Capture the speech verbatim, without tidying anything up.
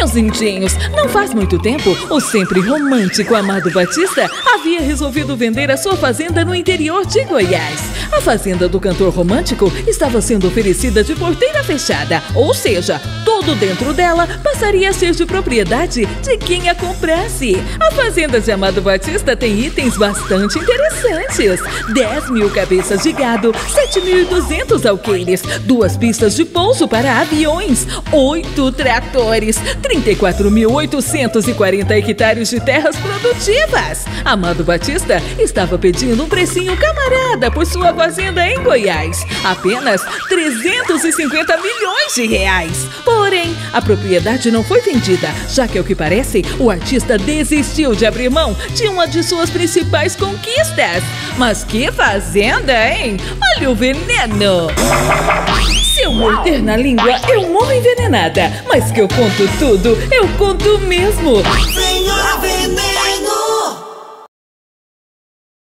Meus lindinhos, não faz muito tempo, o sempre romântico Amado Batista havia resolvido vender a sua fazenda no interior de Goiás. A fazenda do cantor romântico estava sendo oferecida de porteira fechada, ou seja, tudo dentro dela passaria a ser de propriedade de quem a comprasse. A fazenda de Amado Batista tem itens bastante interessantes: dez mil cabeças de gado, sete mil e duzentos alqueires, duas pistas de pouso para aviões, oito tratores, trinta e quatro mil oitocentos e quarenta hectares de terras produtivas. Amado Batista estava pedindo um precinho camarada por sua fazenda em Goiás, apenas trezentos e cinquenta milhões de reais. Porém, a propriedade não foi vendida, já que, ao que parece, o artista desistiu de abrir mão de uma de suas principais conquistas. Mas que fazenda, hein? Olha o veneno! Se eu morder na língua, eu morro envenenada. Mas que eu conto tudo, eu conto mesmo.